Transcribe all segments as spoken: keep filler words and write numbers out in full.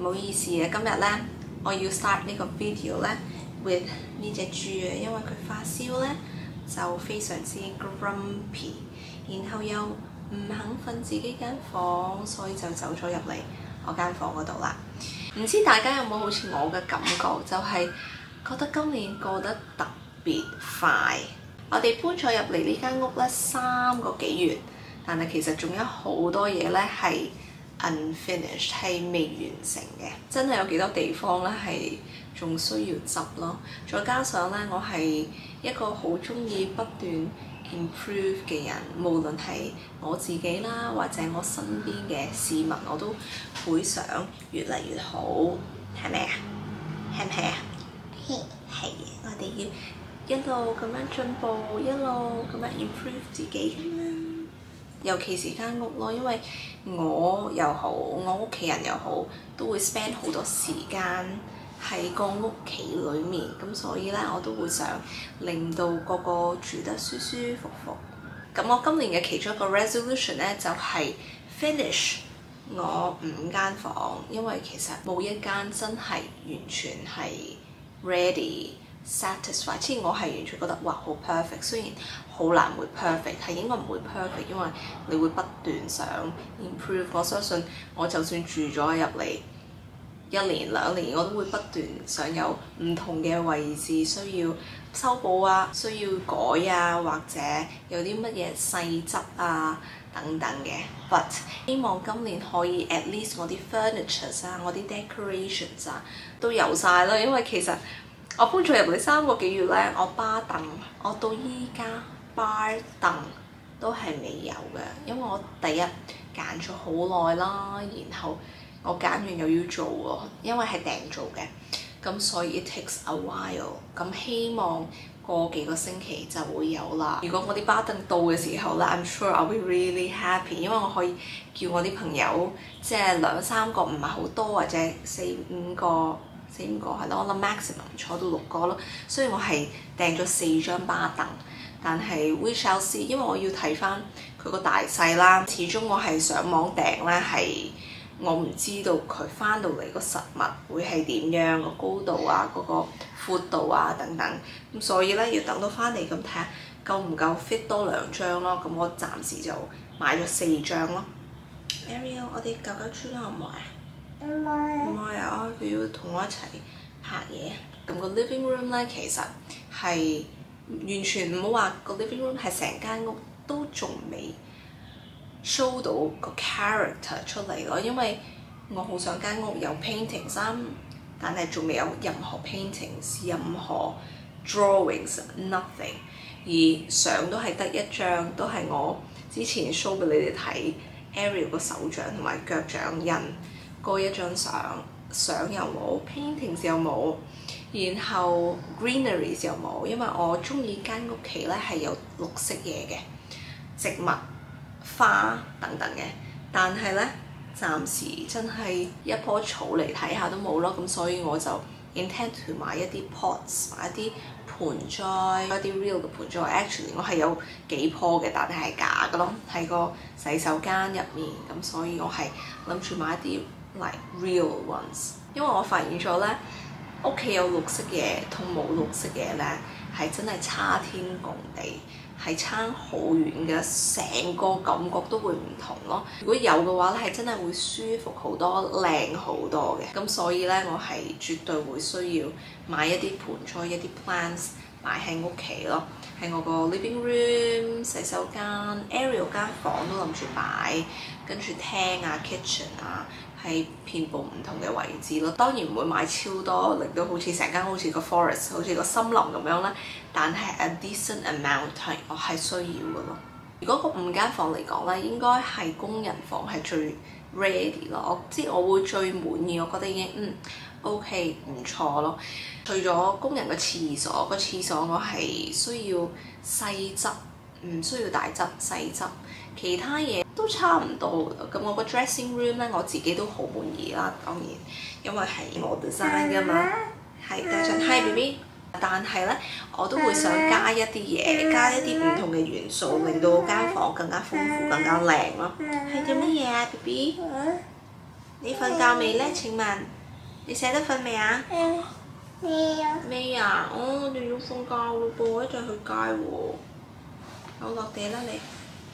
好意思啊，今日咧我要 start 呢個 video 咧 with 呢隻豬啊，因為佢發燒咧就非常之 grumpy， 然後又唔肯瞓自己間房，所以就走咗入嚟我間房嗰度啦。唔知大家有冇好似我嘅感覺，就係、是、覺得今年過得特別快。我哋搬咗入嚟呢間屋咧三個幾月，但係其實仲有好多嘢咧係 unfinished， 係未完成嘅。真係有幾多地方咧係仲需要執咯。再加上咧，我係一個好中意不斷 improve 嘅人，無論係我自己啦，或者我身邊嘅市民，我都會想越嚟越好，係咪啊？係唔係啊？係係，我哋要一路咁樣進步，一路咁樣 improve 自己咁樣。尤其是間屋咯，因為我又好，我屋企人又好，都會 spend 好多時間喺個屋企裡面，咁所以咧我都會想令到個個住得舒舒服服。咁我今年嘅其中一個 resolution 咧就係 finish 我五間房，因為其實冇一間真係完全係 ready。satisfied， 之前我係完全覺得哇好 perfect， 雖然好難會 perfect， 係應該唔會 perfect， 因為你會不斷想 improve。我相信我就算住咗入嚟一年兩年，我都會不斷想有唔同嘅位置需要修補啊，需要改啊，或者有啲乜嘢細則啊等等嘅。But 希望今年可以 at least 我啲 furnitures 啊，我啲 decorations 啊都有晒啦，因為其實我搬咗入嚟三個幾月咧，我巴凳，我到依家巴凳都係未有嘅，因為我第一揀咗好耐啦，然後我揀完又要做喎，因為係訂做嘅，咁所以 it takes a while。咁希望過幾個星期就會有啦。如果我啲巴凳到嘅時候咧 ，I'm sure I'll be really happy， 因為我可以叫我啲朋友，即係兩三個唔係好多，或者四五個。四五個係咯，我諗 maximum 坐到六個咯。雖然我係訂咗四張巴凳，但係 we shall see， 因為我要睇翻佢個大細啦。始終我係上網訂咧，係我唔知道佢翻到嚟個實物會係點樣，個高度啊、嗰個闊度啊等等。咁所以咧要等到翻嚟咁睇下夠唔夠 fit 多兩張咯。咁我暫時就買咗四張咯。Ariel， 我哋狗狗豬好唔好啊？唔係啊！佢要同我一齊拍嘢。咁個 living room 咧，其實係完全唔好話個 living room 係成間屋都仲未 show 到個 character 出嚟咯。因為我好想間屋有 paintings 衫，但係仲未有任何 paintings、任何 drawings、nothing。而相都係得一張，都係我之前 show 俾你哋睇 Ariel 個手掌同埋腳掌印。嗰一張相，相又冇 ，paintings 又冇，然後 greeneries 又冇，因為我中意間屋企咧係有綠色嘢嘅，植物、花等等嘅，但係咧暫時真係一棵草嚟睇下都冇咯，咁所以我就 intend to 買一啲 pots， 買一啲盆栽，一啲 real 嘅盆栽。Actually 我係有幾棵嘅，但係係假嘅咯，喺個洗手間入面，咁所以我係諗住買一啲like real ones， 因為我發現咗咧，屋企有綠色嘢同冇綠色嘢咧，係真係差天共地，係差好遠嘅，成個感覺都會唔同咯。如果有嘅話咧，係真係會舒服好多、靚好多嘅。咁所以咧，我係絕對會需要買一啲盆栽、一啲 plants 擺喺屋企咯，喺我個 living room、洗手間、Ariel 間房都諗住擺，跟住廳啊、kitchen 啊。係遍佈唔同嘅位置咯，當然唔會買超多，令到好似成間好似個 forest， 好似個森林咁樣啦。但係 a decent amount 係我係需要嘅咯。如果個五間房嚟講咧，應該係工人房係最 ready 咯。我即係我會最滿意，我覺得已經嗯 OK 唔錯咯。除咗工人嘅廁所，個廁所我係需要細執，唔需要大執細執，其他嘢都差唔多。咁我個 dressing room 咧，我自己都好滿意啦。當然，因為係我 design 㗎嘛，係加上 Hi B B。但係咧，我都會想加一啲嘢，加一啲唔同嘅元素，令到間房更加豐富、更加靚咯。係做乜嘢啊 B B？ 你瞓覺未咧？請問你捨得瞓未啊？ 未啊。 未啊？哦，我哋要瞓覺咯噃，一陣去街喎。好落地啦你。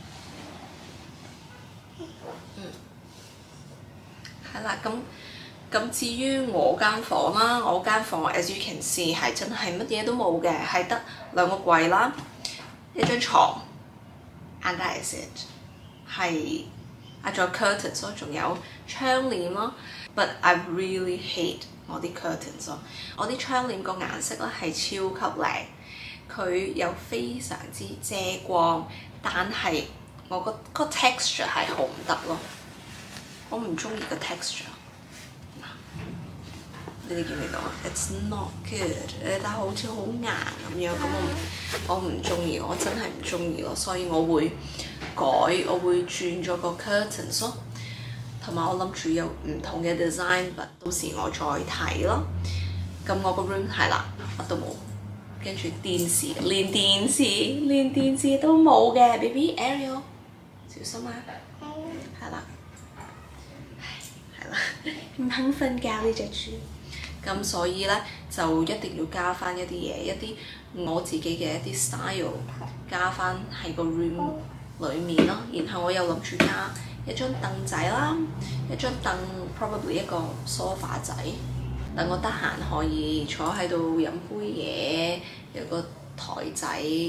嗯。係啦，咁咁至於我間房啦，我間房 as you can see 係真係乜嘢都冇嘅，係得兩個櫃啦，一張床 ，and that is it。係啊，仲有 curtains 咯，仲有窗簾咯。But I really hate 我啲 curtains 咯。我啲窗簾個顏色咧係超級靚，佢又非常之遮光，但係我個個 texture 係好唔得咯。我唔中意個 texture。你哋見唔見到啊 ？It's not good， 誒，但係好似好硬咁樣，咁我我唔中意，我真係唔中意咯，所以我會改，我會轉咗個 curtains 咯，同埋我諗住有唔同嘅 design， 但到時我再睇咯。咁我個 room 係啦，乜都冇，跟住電視，連電視連電視都冇嘅 ，baby Ariel， 小心啊！係啦，係啦，唔肯瞓覺呢隻豬。咁所以咧就一定要加翻一啲嘢，一啲我自己嘅一啲 style 加翻喺個 room 裡面咯。然後我又諗住加一張凳仔啦，一張凳 probably 一個 sofa 仔，等我得閒可以坐喺度飲杯嘢，有個台仔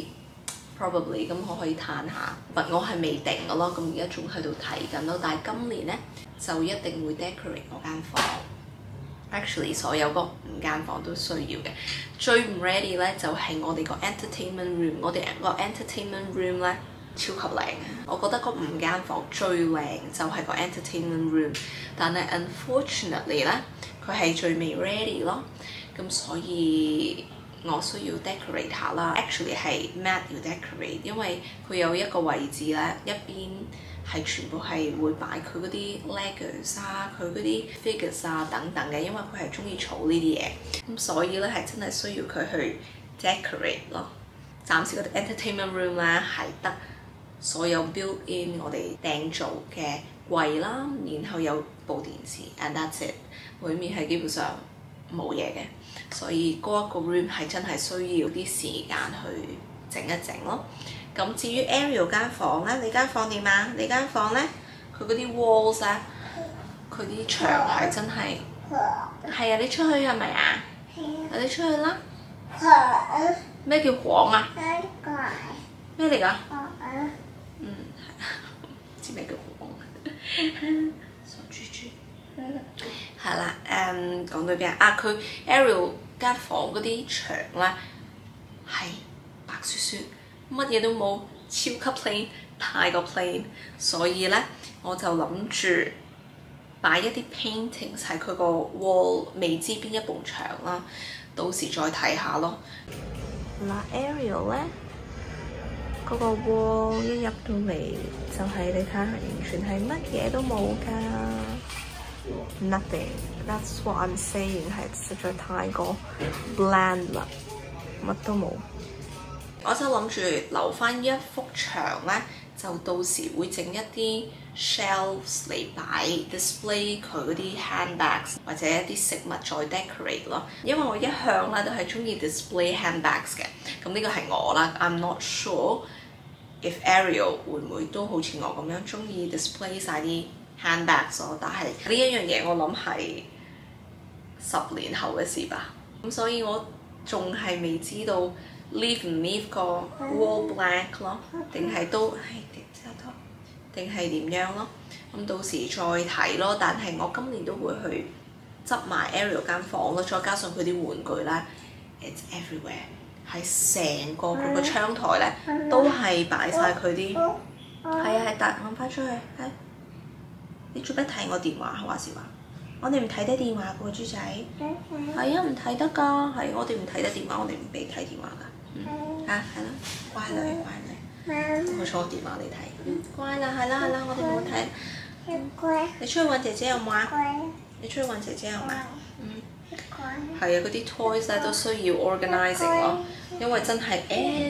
probably 咁我可以嘆下。但我係未定嘅咯，咁而家仲喺度睇緊咯。但係今年咧就一定會 decorate 我間房。Actually， 所有嗰五間房都需要嘅。最唔 ready 咧就係、是、我哋個 entertainment room。我哋個 entertainment room 咧超級靚嘅。我覺得嗰五間房最靚就係個 entertainment room， 但係 unfortunately 咧佢係最未 ready 咯。咁所以我需要 decorate 下啦。Actually 係 Matt 要 decorate， 因為佢有一個位置咧一邊係全部係會擺佢嗰啲 Legos 啊，佢嗰啲 figures 啊等等嘅，因為佢係中意儲呢啲嘢，咁所以咧係真係需要佢去 decorate 咯。暫時嗰啲 entertainment room 咧係得所有 built in 我哋訂做嘅櫃啦，然後有部電視 and that's it， 裡面係基本上冇嘢嘅，所以嗰一個 room 係真係需要啲時間去整一整咯。咁至於 Ariel 間房咧，你間房點啊？你間房咧，佢嗰啲 walls 咧，佢啲牆係真係係啊！你出去係咪啊？你出去啦！咩叫黃啊？咩嚟㗎？嗯，唔知咩叫黃。傻豬豬。係啦，誒講到邊啊？佢 Ariel 間房嗰啲牆咧係白雪雪。乜嘢都冇，超級 plain， 太過 plain， 所以咧我就諗住擺一啲 paintings 喺佢個 wall， 未知邊一埲牆啦，到時再睇下咯。嗱 Ariel 咧，嗰、那個 wall 一入到嚟就係、是、你睇下，完全係乜嘢都冇㗎 ，nothing。That's what I'm saying， 係實在太過 bland 啦，乜都冇。我就諗住留翻一幅牆咧，就到時會整一啲 shelves 嚟擺 display 佢嗰啲 handbags 或者一啲食物再 decorate 咯。因為我一向咧都係中意 display handbags 嘅，咁呢個係我啦。I'm not sure if Ariel 會唔會都好似我咁樣中意 display 晒啲 handbags 咯。但係呢一樣嘢我諗係十年後嘅事吧。咁所以我仲係未知道。leave 唔 leave 個 wall blank 咯，定係都係定係點樣咯？咁到時再睇咯。但係我今年都會去執埋 Ariel 間房咯，再加上佢啲玩具咧 ，it's everywhere， 係成個佢個窗台咧都係擺晒佢啲。係啊係，帶我翻出去。係，你做咩睇我電話？話時話，我哋唔睇得電話嘅喎，豬仔。係啊，唔睇得㗎。係，我哋唔睇得電話，我哋唔俾睇電話㗎。嗯，啊，係啦，乖女乖女，我坐電話你睇，嗯，乖啦，係啦係啦，我哋冇睇，乖，你出去揾姐姐有冇啊？你出去揾姐姐有冇啊？嗯，係啊，嗰啲 toys 咧都需要 organising 咯，因為真係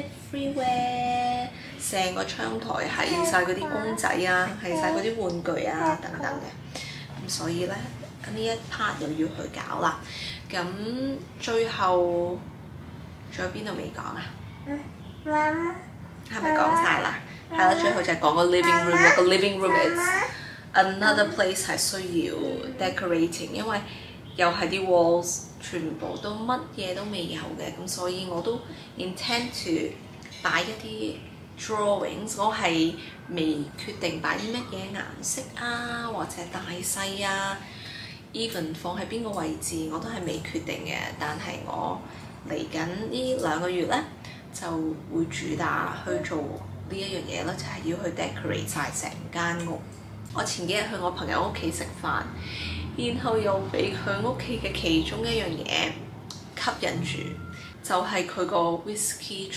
everywhere， 成個窗台係晒嗰啲公仔啊，係晒嗰啲玩具啊等等嘅， 咁所以咧呢一 part 又要去搞啦。咁最後仲有邊度未講啊？ 嗯，媽媽。 係咪講晒啦？係啦，最後就係講個 living room。個 living room is another place 係需要 decorating， 因為又係啲 walls 全部都乜嘢都未有嘅，咁所以我都 intend to 擺一啲 drawings。我係未決定擺啲乜嘢顏色啊，或者大細啊 ，even 放喺邊個位置我都係未決定嘅。但係我嚟緊呢兩個月咧，就會主打去做呢一樣嘢啦，就係、是、要去 decorate 晒成間屋。我前幾日去我朋友屋企食飯，然後又俾佢屋企嘅其中一樣嘢吸引住，就係佢個 whisky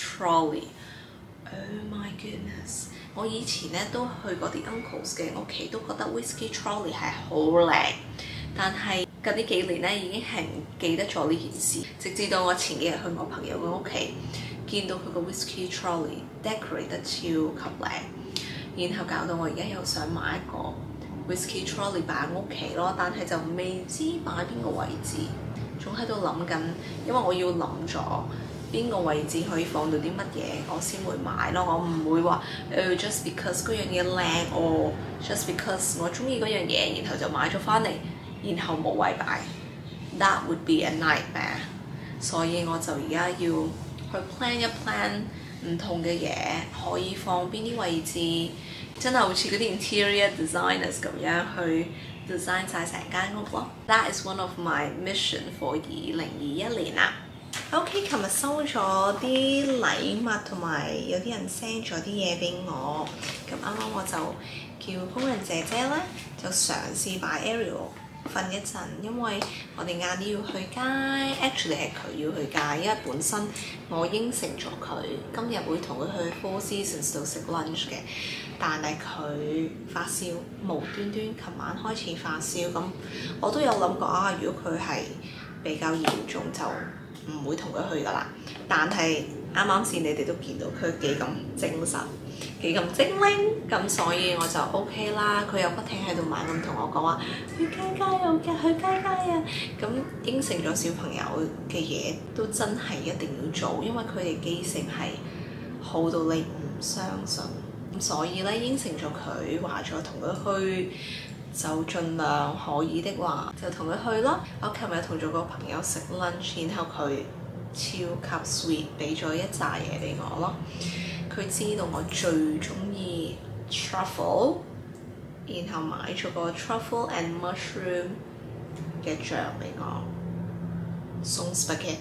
trolley。Oh my goodness！ 我以前咧都去過啲 uncles 嘅屋企，都覺得 whisky trolley 係好靚，但係近呢幾年咧已經係唔記得咗呢件事，直至到我前幾日去我朋友嘅屋企，見到佢個 whisky trolley decorate 得超級靚，然後搞到我而家又想買一個 whisky trolley 擺喺屋企咯，但係就未知擺邊個位置，仲喺度諗緊，因為我要諗咗邊個位置可以放到啲乜嘢，我先會買咯。我唔會話誒、呃、just because 嗰樣嘢靚，我 just because 我中意嗰樣嘢，然後就買咗翻嚟，然後冇位擺。That would be a nightmare。所以我就而家要去 plan 一 plan 唔同嘅嘢，可以放邊啲位置，真係好似嗰啲 interior designers 咁樣去 design 晒成間屋咯。That is one of my mission for 二零二一年啦。OK， 琴日收咗啲禮物，同埋有啲人 send 咗啲嘢俾我。咁啱啱我就叫工人姐姐咧，就嘗試擺 Ariel 瞓一陣，因為我哋晏啲要去街。Actually 係佢要去街，因為本身我應承咗佢今日會同佢去 Four Seasons 度食 lunch 嘅，但係佢發燒，無端端琴晚開始發燒。咁我都有諗過啊，如果佢係比較嚴重就唔會同佢去噶啦，但係啱啱先你哋都見到佢幾咁精神，幾咁精靈，咁所以我就 OK 啦。佢又不停喺度猛咁同我講話去街街又嘅去街街啊，咁應承咗小朋友嘅嘢都真係一定要做，因為佢哋記性係好到你唔相信，咁所以咧應承咗佢話咗同佢去。就盡量可以的話，就同佢去咯。我琴日同咗個朋友食 lunch， 然後佢超級 sweet， 俾咗一紮嘢俾我咯。佢知道我最中意 truffle， 然後買咗個 truffle and mushroom 嘅醬俾我，送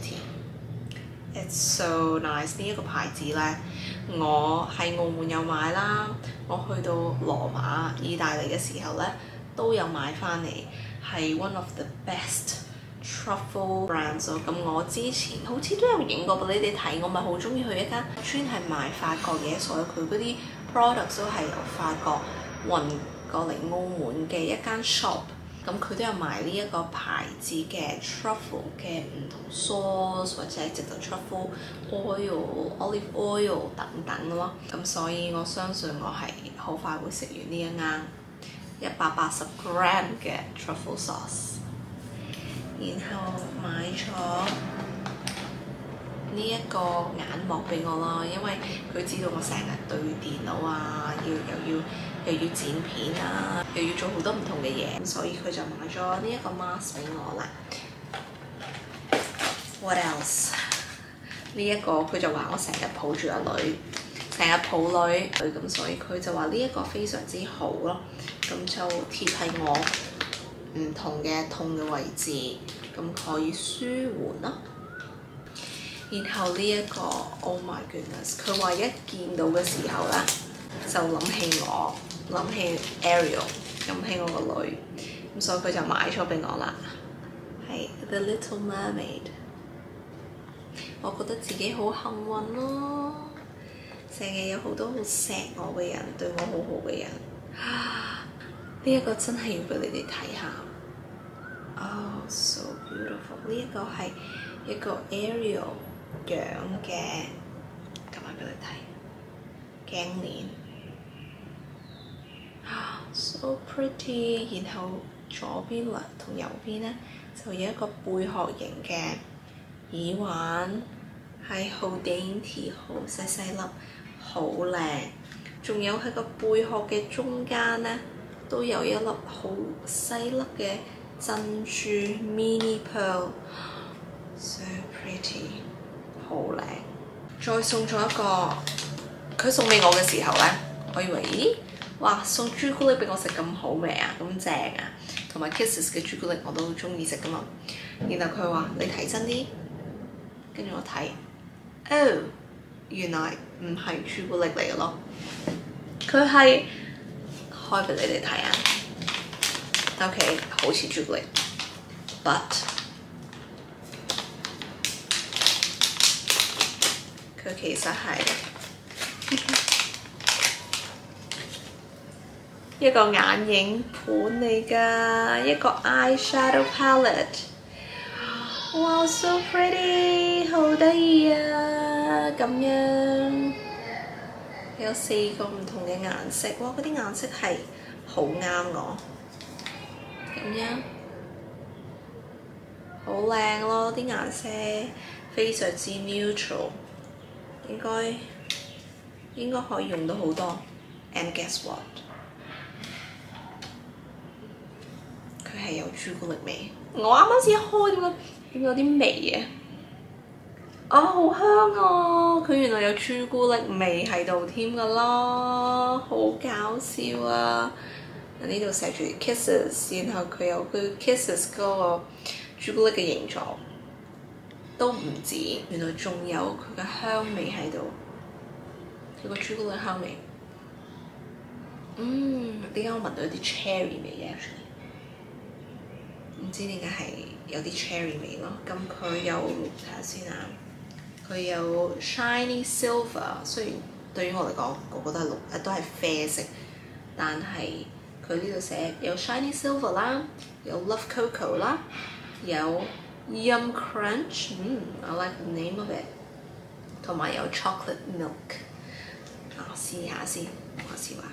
spaghetti。It's so nice！ 呢一個牌子咧，我喺澳門有買啦。我去到羅馬意大利嘅時候咧，都有買翻嚟，係 one of the best truffle brands 咯。咁我之前好似都有影過俾你哋睇，我咪好中意去一間專係賣法國嘢，所以佢嗰啲 products 都係由法國運過嚟澳門嘅一間 shop。咁佢都有賣呢一個牌子嘅 truffle 嘅唔同 sauce 或者係直頭 truffle oil、olive oil 等等咯。咁所以我相信我係好快會食完呢一啱一百八十 gram 嘅 truffle sauce， 然後買咗呢一個眼膜俾我啦，因為佢知道我成日對電腦啊，要又要又要剪片啊，又要做好多唔同嘅嘢，所以佢就買咗呢一個 mask 俾我啦。What else？ 呢一個佢就話我成日抱住個女，成日抱女，咁所以佢就話呢一個非常之好咯。咁就貼喺我唔同嘅痛嘅位置，咁可以舒緩咯。然後呢、這、一個 Oh my goodness， 佢話一見到嘅時候咧，就諗起我，諗起 Ariel， 諗起我個女，咁所以佢就買咗俾我啦。係 The Little Mermaid， 我覺得自己好幸運咯，成日有好多好錫我嘅人，對我好好嘅人。呢一個真係要俾你哋睇下。Oh so beautiful！ 呢一個係一個 Ariel樣嘅，咁樣俾你睇鏡鏈， so pretty。然後左邊兩同右邊咧就有一個貝殼型嘅耳環，係好 dainty， 好細細粒，好靚。仲有喺個貝殼嘅中間咧，都有一粒好細粒嘅珍珠 mini pearl，so pretty， 好靚。再送咗一個，佢送俾我嘅時候咧，我以為咦，哇，送朱古力俾我食咁好味啊，咁正啊！同埋 Kisses 嘅朱古力我都中意食噶嘛。然後佢話：你睇真啲，跟住我睇，哦，原來唔係朱古力嚟嘅咯，佢係開俾你哋睇啊。OK， 好似朱古力 ，but 佢其實係一個眼影盤嚟㗎，一個 eyeshadow palette。哇 ，so pretty， 好得意啊！咁樣有四個唔同嘅顏色，哇！嗰啲顏色係好啱我，咁樣好靚咯，啲顏色非常之 neutral， 應該應該可以用到好多。And guess what？ 佢係有朱古力味，我啱啱先開點解？點有啲味嘅？啊，好香啊！佢原來有朱古力味喺度添㗎啦，好搞笑啊！呢度寫住 Kisses， 然後佢有佢 Kisses 嗰個朱古力嘅形狀，都唔止，原來仲有佢嘅香味喺度，佢個朱古力香味。嗯，點解我聞到有啲 cherry 味嘅？唔知點解係有啲 cherry 味咯。咁佢有睇下先啊，佢有 shiny silver， 雖然對於我嚟講，個個都係綠，都係啡色，但係佢呢度寫有 shiny silver 啦，有 love cocoa 啦，有 yum crunch， 嗯 I like the name of it， 同埋有 chocolate milk。啊，試下先，我試下。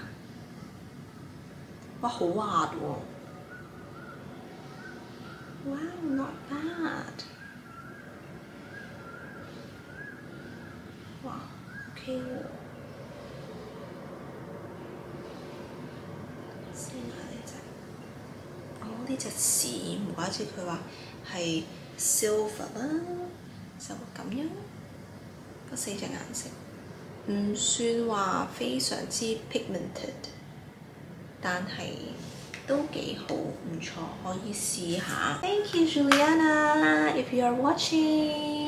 哇，好滑喎！Wow, not bad。哇 ，OK 喎。先下呢隻，哦呢隻屎，唔怪之佢話係 silver 啦，就咁樣。嗰四隻顏色唔算話非常之 pigmented， 但係都幾好，唔錯，可以試下。Thank you, Juliana, if you are watching 。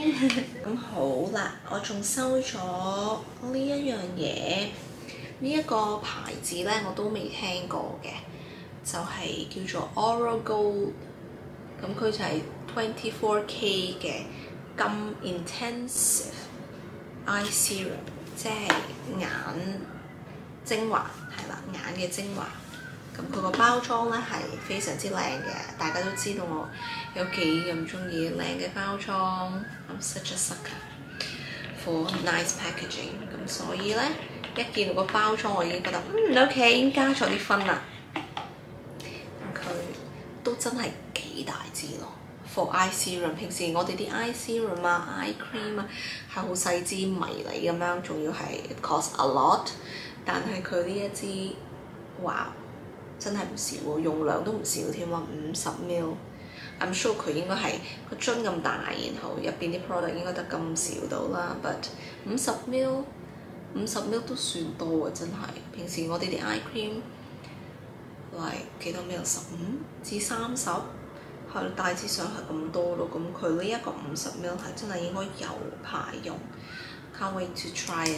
咁好啦，我仲收咗呢一樣嘢，呢、這、一個牌子咧我都未聽過嘅，就係、是、叫做 Aura Gold。咁佢就係 twenty four K 嘅金 intensive eye serum， 即係眼精華，係啦，眼嘅精華。咁佢個包裝咧係非常之靚嘅，大家都知道我有幾咁中意靚嘅包裝。I'm such a sucker for nice packaging。咁所以咧，一見到個包裝我已經覺得嗯 OK， 已經加咗啲分啦。咁佢都真係幾大支咯 ，for eye serum。平時我哋啲 eye serum 啊、eye cream 啊係好細支迷你咁樣，仲要係 cost a lot。但係佢呢一支，哇！真係唔少喎，用量都唔少添喎，五十 ml。I'm sure 佢應該係個樽咁大，然後入邊啲 product 應該得咁少到啦。But 五十 ml， 五十 ml 都算多啊，真係。平時我哋啲 eye cream， like 幾多 ml？ 十五至三十，係大致上係咁多咯。咁佢呢一個五十 ml 係真係應該有排用。Can't wait to try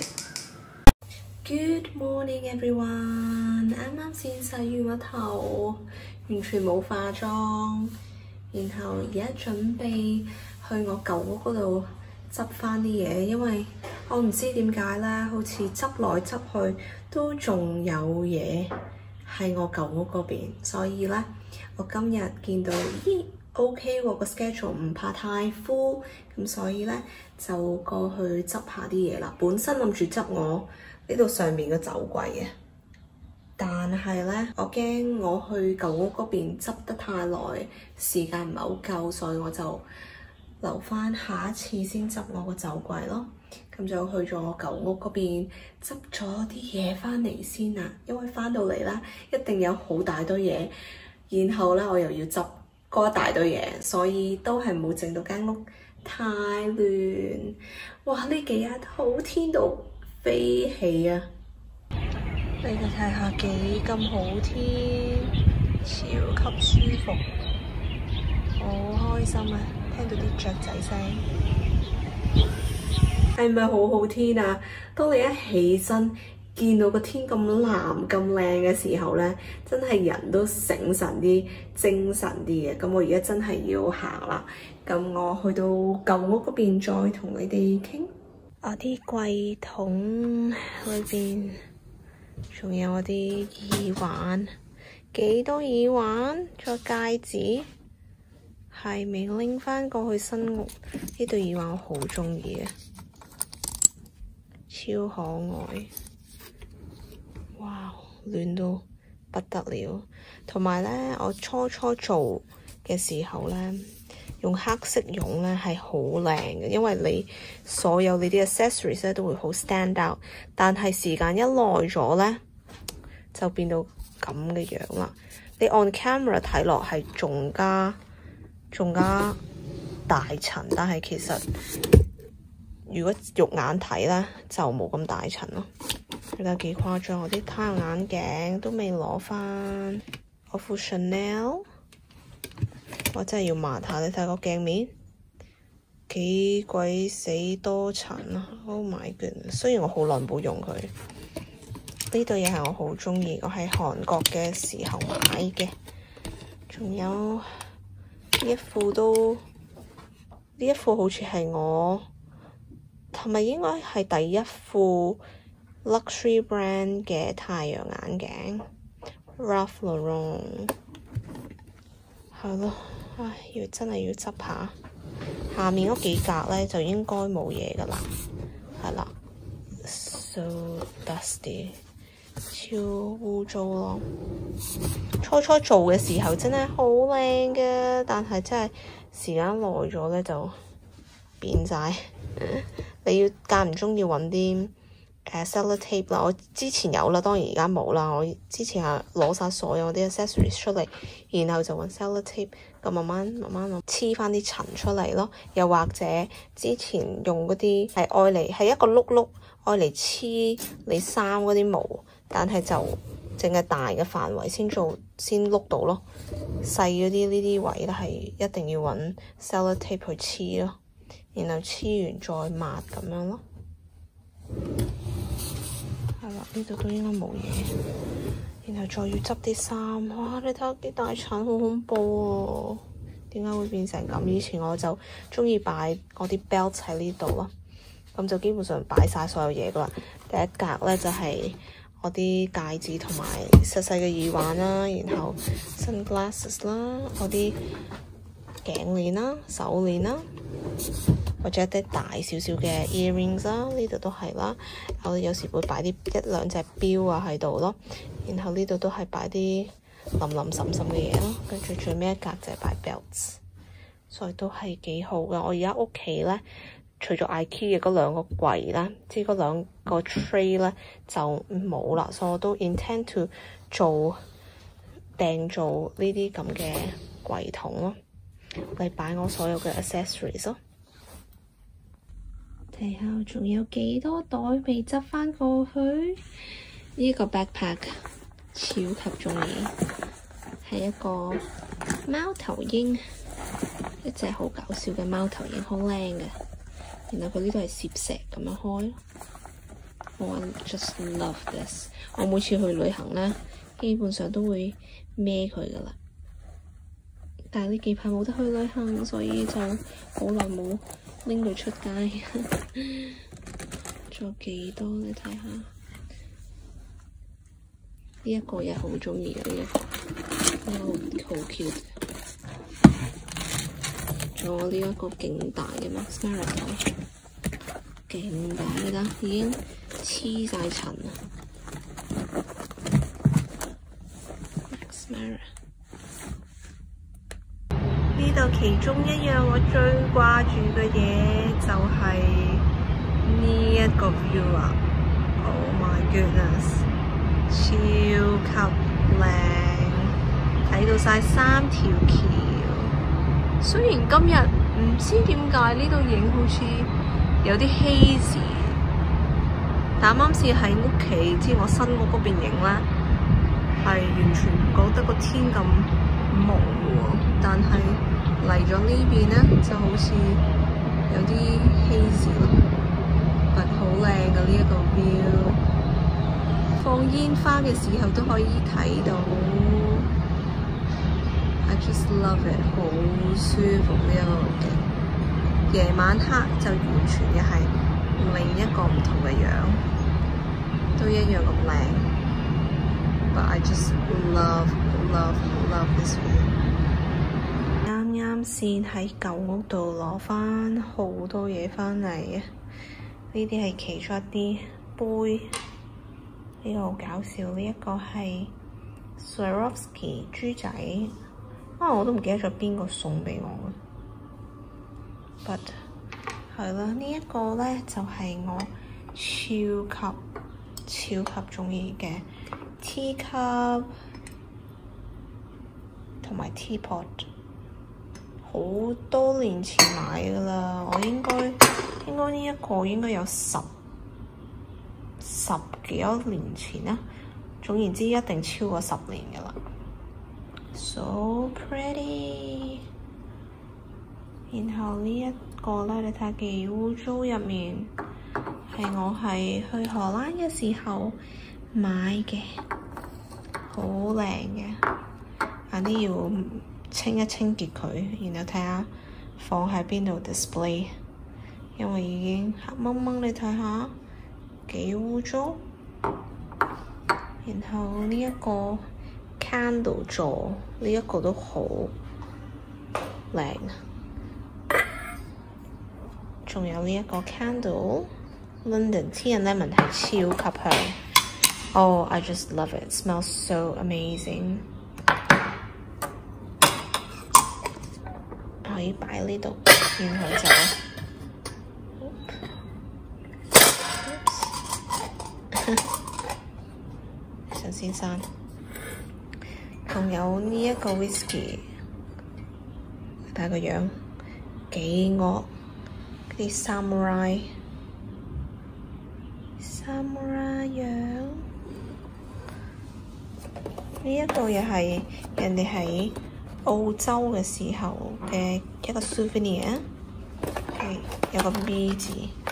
it。Good morning everyone， 啱啱先洗完個頭，完全冇化妝，然後而家準備去我舊屋嗰度執翻啲嘢，因為我唔知點解咧，好似執來執去都仲有嘢喺我舊屋嗰邊，所以咧我今日見到咦 OK 喎，個 schedule 唔怕太 full， 咁所以咧就過去執下啲嘢啦。本身諗住執我呢度上面嘅酒櫃嘅， 但係咧，我驚我去舊屋嗰邊執得太耐，時間唔係好夠，所以我就留翻下一次先執我個酒櫃咯。咁就去咗舊屋嗰邊執咗啲嘢翻嚟先啦，因為翻到嚟咧一定有好大堆嘢，然後咧我又要執嗰一大堆嘢，所以都係冇整到間屋太亂。哇！呢幾日好天到飛起啊！你哋睇下幾咁好天，超級舒服，好開心啊！聽到啲雀仔聲，係咪好好天啊？當你一起身見到個天咁藍咁靚嘅時候咧，真係人都醒神啲、精神啲嘅。咁我而家真係要行啦，咁我去到舊屋嗰邊再同你哋傾。我啲櫃桶裏邊仲有我啲耳環，幾多耳環，仲有戒指，係未拎翻過去新屋。呢對耳環我好中意嘅，超可愛，哇，暖到不得了。同埋咧，我初初做嘅時候咧，用黑色絨咧係好靚嘅，因為你所有你啲 accessories 咧都會好 stand out。但係時間一耐咗咧，就變到咁嘅樣啦。你 on camera 睇落係仲加仲加大塵，但係其實如果肉眼睇咧就冇咁大塵咯。你睇幾誇張，我啲太陽眼鏡都未攞翻，我副 Chanel。我真係要抹下，你睇個鏡面幾鬼死多塵啊 ！Oh my goodness！雖然我好耐冇用佢，呢對嘢係我好中意，我喺韓國嘅時候買嘅。仲有呢一副都，呢一副好似係我係咪應該係第一副 luxury brand 嘅太陽眼鏡 Ralph Lauren， 係咯。唉，要真係要執下，下面嗰幾格咧就應該冇嘢噶啦，係啦 ，so dusty， 超污糟咯。初初做嘅時候真係好靚嘅，但係真係時間耐咗咧就變晒。你要間唔中要揾啲誒 sellotape 啦，我之前有啦，當然而家冇啦。我之前係攞晒所有啲 accessories 出嚟，然後就揾 sellotape。咁慢慢慢慢黐翻啲塵出嚟咯，又或者之前用嗰啲係愛嚟係一個碌碌愛嚟黐你衫嗰啲毛，但係就淨係大嘅範圍先做先碌到咯，細嗰啲呢啲位咧係一定要揾 sellotape 去黐咯，然後黐完再抹咁樣咯。係啦，呢度都應該冇嘢。然後再要執啲衫，哇！你睇下幾大塵，好恐怖啊！點解會變成咁？以前我就鍾意擺我啲 belt 喺呢度咯，咁就基本上擺晒所有嘢噶啦。第一格咧就係、是、我啲戒指同埋細細嘅耳環啦，然後 sunglasses 啦，我啲頸鏈啦、手鏈啦，或者一啲大少少嘅 earrings 啦，呢度都係啦。我有時會擺啲一兩隻錶啊喺度咯。然後呢度都係擺啲淋淋滲滲嘅嘢咯，跟住最尾一格就係擺 belts， 所以都係幾好嘅。我而家屋企咧，除咗 IKEA 嘅嗰兩個櫃咧，即係嗰兩個 tray 咧就冇啦，所以我都 intend to 做訂做呢啲咁嘅櫃桶咯，嚟擺我所有嘅 accessories 咯。睇下仲有幾多袋未執翻過去？呢個 backpack 超級鍾意，係一個貓頭鷹，一隻好搞笑嘅貓頭鷹，好靚嘅。然後佢呢度係攝石咁樣開，我 just love this。我每次去旅行咧，基本上都會孭佢噶啦。但係呢幾排冇得去旅行，所以就好耐冇拎佢出街。仲有幾多？你睇下。呢一個嘢好鍾意嘅，呢一個，呢個好 cute。仲有呢一個勁大嘅 mascara， 勁大㗎，已經黐晒塵啦。 中一樣我最掛住嘅嘢就係呢一個 view 啊 ！Oh my goodness， 超級靚，睇到晒三條橋。雖然今日唔知點解呢度影好似有啲 hazy， 但啱先喺屋企，即係我新屋嗰邊影咧，係完全唔覺得個天咁朦喎。但係嚟咗呢邊咧，就好似有啲 hazy 咯，但好靚嘅呢一個 view。放煙花嘅時候都可以睇到。I just love it， 好舒服呢一個景。夜晚黑就完全嘅係另一個唔同嘅樣，都一樣咁靚。But I just love love love this view。啱啱先喺舊屋度攞翻好多嘢翻嚟啊！呢啲係其中一啲杯，呢個好搞笑。呢、這、一個係 Swarovski 豬仔。啊！我都唔記得咗邊個送俾我嘅，but 係啦，呢一個咧就係我超級超級鍾意嘅 teacup 同埋 teapot， 好多年前買㗎啦，我應該應該呢一個應該有十十幾多年前啦，總言之一定超過十年㗎啦。So pretty， 然後呢一個咧，你睇下幾污糟，入面係我係去荷蘭嘅時候買嘅，好靚嘅。快啲要清一清潔佢，然後睇下放喺邊度 display， 因為已經黑掹掹，你睇下幾污糟。然後呢一個 candle 座呢一個都好靚，仲有呢一個 candle London Tea and Lemon 係超級香。Oh, I just love it. It smells so amazing。可以擺呢度，然後就陳先生。仲有呢一個 whisky， 睇下個樣幾惡，啲 samurai samurai 樣。呢一個又係人哋喺澳洲嘅時候嘅一個 souvenir， 係有個 B 字。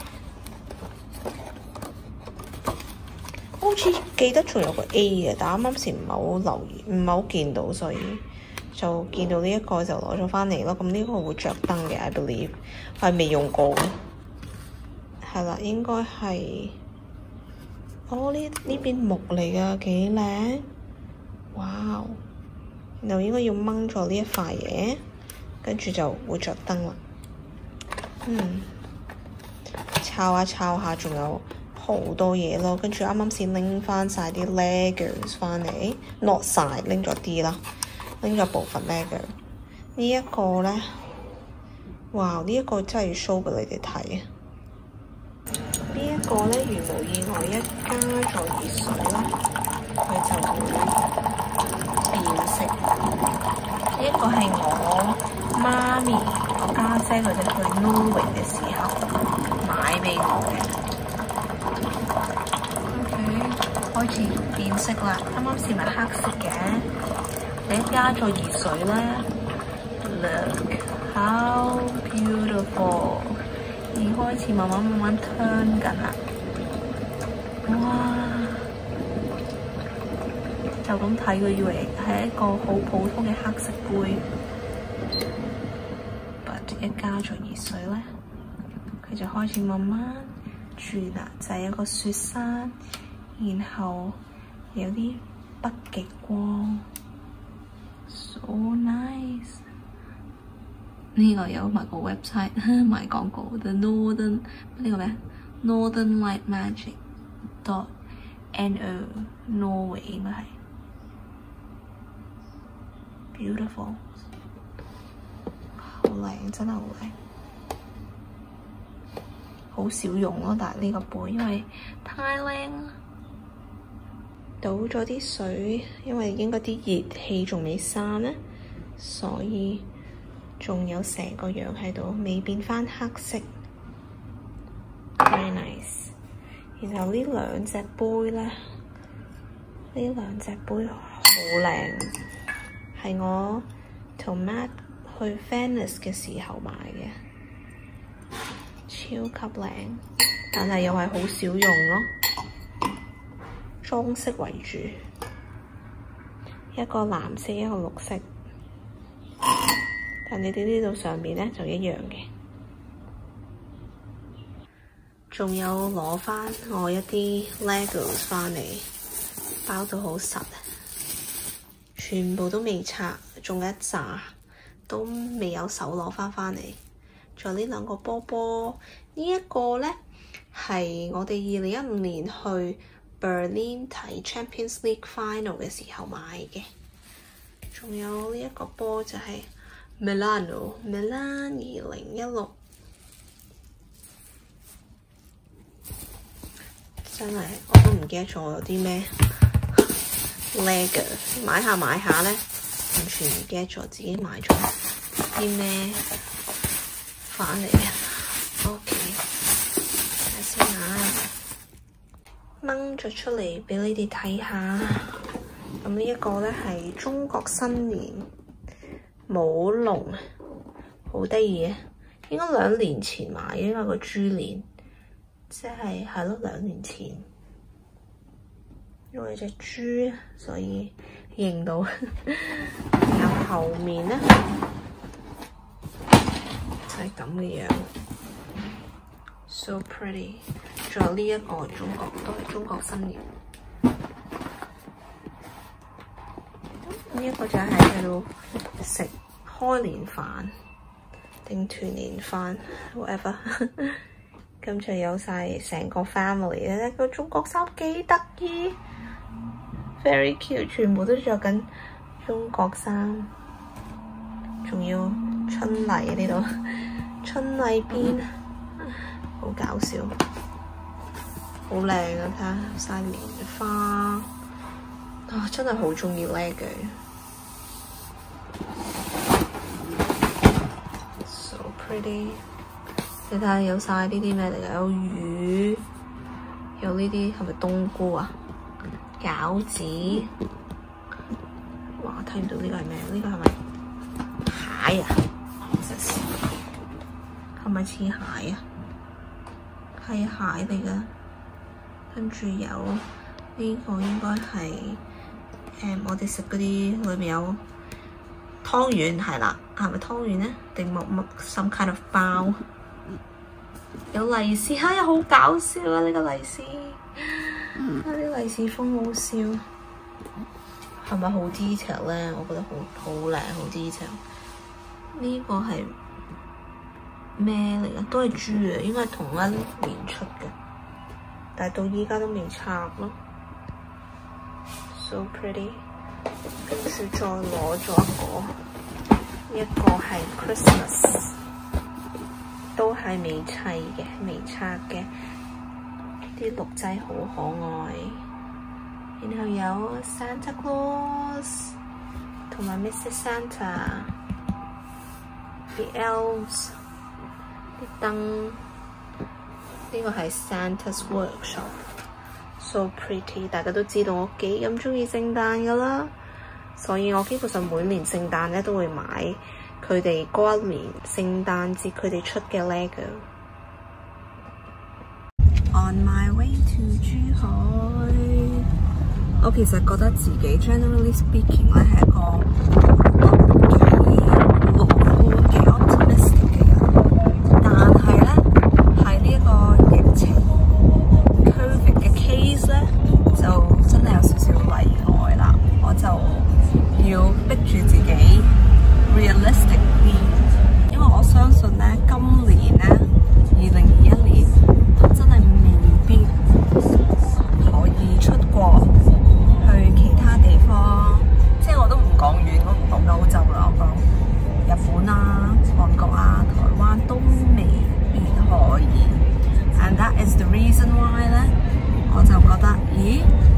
好似記得仲有個 A 嘅，但啱啱時唔係好留意，唔係好見到，所以就見到呢一個就攞咗翻嚟咯。咁呢個會着燈嘅 ，I believe， 我係未用過嘅。係啦，應該係，哦呢呢邊木嚟㗎，幾靚，哇！然後應該要掹咗呢一塊嘢，跟住就會着燈啦。嗯，抄下抄下，仲有好多嘢咯，跟住啱啱先拎翻晒啲 Legos 翻嚟，落晒拎咗啲啦，拎咗部分 Lego。呢一個咧，哇！呢一個真係要 show 俾你哋睇啊！呢一個咧，如無意外一加咗熱水咧，佢就會變色。呢一個係我媽咪我家姐佢哋去 Norway 嘅時候買俾我嘅。開始變色啦，啱啱先係黑色嘅，你一加咗熱水咧 ，look how beautiful， 已經開始慢慢慢慢 turn 緊啦，哇！就咁睇佢以為係一個好普通嘅黑色杯 ，but 一加咗熱水咧，佢就開始慢慢轉啦，就係、是、一個雪山。然後有啲北極光 ，so nice。呢個有埋個 website 賣廣告 ，the northern 呢個咩 ？Northern Light Magic dot N O Norway 應該係 beautiful，好靚，真係好靚，好少用咯。但係呢個杯因為太靚啦，倒咗啲水，因為應該啲熱氣仲未散咧，所以仲有成個樣喺度，未變返黑色。Very nice。然後呢兩隻杯咧，呢兩隻杯好靚，係我同 Matt 去 Venice 嘅時候買嘅，超級靚，但係又係好少用咯，裝飾為主，一個藍色，一個綠色，但你哋呢度上面咧就一樣嘅。仲有攞返我一啲 Legos 返嚟，包到好實，全部都未拆，仲有一紮都未有手攞返返嚟。仲有呢兩個波波，這個、呢一個咧係我哋二零一五年去 Berlin 睇 Champions League Final 嘅時候買嘅。仲有呢一個波就係 Milano Milan 二零一六。真係我都唔記得咗有啲咩 Lego， 買下買下咧，完全唔記得咗自己買咗啲咩返嚟啊。OK， 睇下先嚇，掹咗出嚟俾你哋睇下。咁呢一個咧係中國新年舞龍，好得意嘅，應該兩年前買嘅，應該個豬年。即係係咯，兩年前，因為隻豬，所以認到。然後後面咧就係咁嘅樣 ，so pretty。仲有呢一個中國都係中國新年，呢一個就係喺度食開年飯定團年飯 ，whatever。咁就有晒成個 family 咧，個中國衫幾得意 ，very cute， 全部都着緊中國衫，仲要春麗呢度，春麗邊，好搞笑，好靚啊！睇下晒棉花，啊真係好鍾意 Lego， so pretty。你睇下有晒呢啲咩嚟㗎？有魚，有呢啲係咪冬菇啊？餃子，哇！睇唔到呢個係咩？呢、呢個係咪蟹啊？係咪似蟹啊？係蟹嚟㗎。跟住有呢、呢個應該係誒我哋食嗰啲裏面有湯圓係啦，係咪湯圓咧？定乜乜 some kind of 包？有利是，哈、哎！好搞笑啊！呢、這個利是，啊啲利是封好笑，係咪好 detail 咧？我覺得好好靚，好 detail。呢個係咩嚟㗎？都係豬啊，應該係同一年出嘅，但係到依家都未拆咯。So pretty。跟住再攞咗一個，呢一個係 Christmas。都係未砌嘅，未拆嘅，啲鹿仔好可愛。然後有 Santa Claus 同埋 Missus Santa， 啲 elves， 啲燈。呢個係 Santa's Workshop，so pretty。大家都知道我幾咁鍾意聖誕㗎啦，所以我基本上每年聖誕咧都會買。佢哋嗰一年聖誕節佢哋出嘅 Lego。On my way to 珠海，我其實覺得自己 generally speaking 咧係一個幾樂觀、幾 optimistic 嘅人，但係咧喺呢一個疫情 COVID 嘅 case 咧，就真係有少少例外啦。我就要逼住自己。Realistic 啲，因為我相信咧，今年咧，二零二一年真係未必可以出國去其他地方，即係我都唔講遠，我唔講歐洲啦，我講日本啊、韓國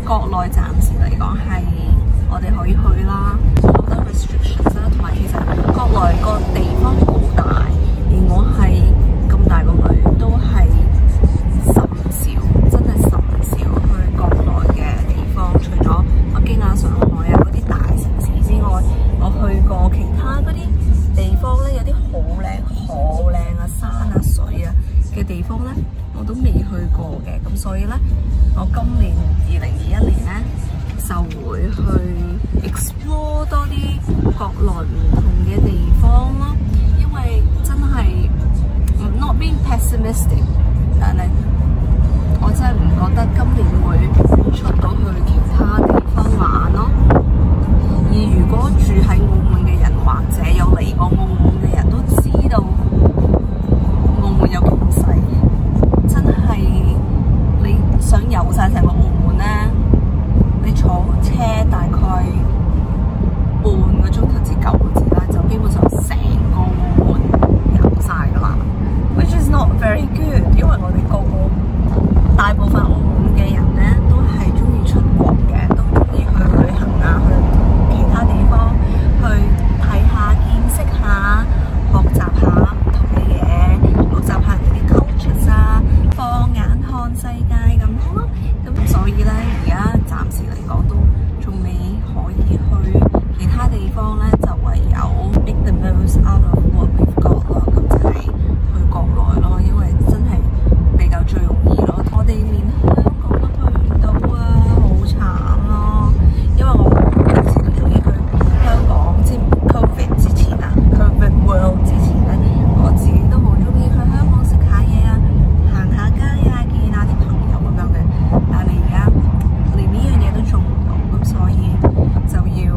國內暫時嚟講係我哋可以去啦，好多 restrictions 啦，同埋其實國內個地方好大，而我係咁大個女都係甚少，真係甚少去國內嘅地方，除咗北京啊、上海啊嗰啲大城市之外，我去過其他嗰啲地方咧，有啲好靚、好靚啊山啊水啊嘅地方咧，我都未去過嘅，咁所以咧，我今年二零二一年咧就會去 explore 多啲國內唔同嘅地方咯，因為真係 not being pessimistic， 但係我真係唔覺得今年會出到去其他地方玩咯。而如果住喺澳門嘅人，或者有嚟過澳門嘅人都知道，澳門有幾細，真係你想遊晒成個澳門咧，你坐車大概半個鐘頭至九個字啦，就基本上成個澳門遊晒㗎啦。Which is not very good， 因為我哋個個大部分澳門嘅人咧都係中意出國嘅，都中意去旅行啊，去其他地方去睇下、見識下、學習下唔同嘅嘢，學習下人哋啲 culture 啊，放眼看世界咁咯。咁所以咧，而家暫時嚟講都仲未可以去其他地方咧，就唯有 make the most out of what we've got 咯。咁就係去國內咯，因為真係比較最容易咯。我哋連香港都去唔到啊，好慘咯！因為我平時都中意去香港，之 Covid 之前啊 ，Covid World 之前咧，我自己都好中意去香港食下嘢啊，行下街啊，見下啲朋友咁樣嘅。但係而家連呢樣嘢都做唔到，咁所以就要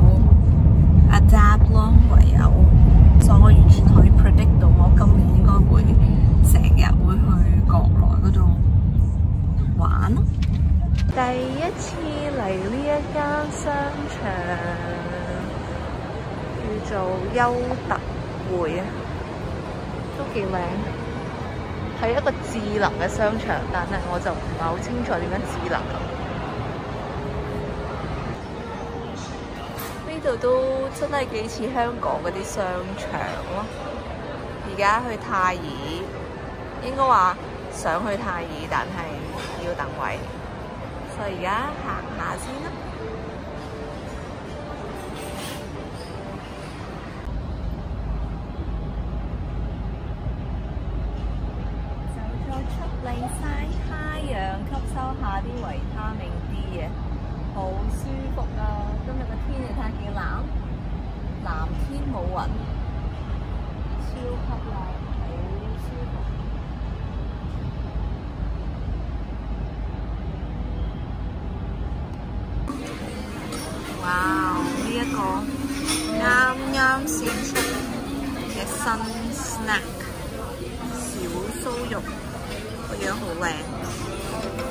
adapt 咯，唯有。所以我完全可以 predict 到我今年應該會成日會去國內嗰度玩咯。第一次嚟呢一間商場叫做優特匯啊，都幾靚，係一個智能嘅商場，但係我就唔係好清楚點樣智能咁。呢度都真係幾似香港嗰啲商場咯。而家去太怡，應該話想去太怡，但係要等位，所以而家行下先啦。走咗出嚟曬太陽，吸收下啲維他命 D 嘅，好舒服啊！今日個天你睇下幾藍，藍天冇雲，超級靚，好舒服。哇！呢一個啱啱先出嘅新 snack 小酥肉，個樣好靚。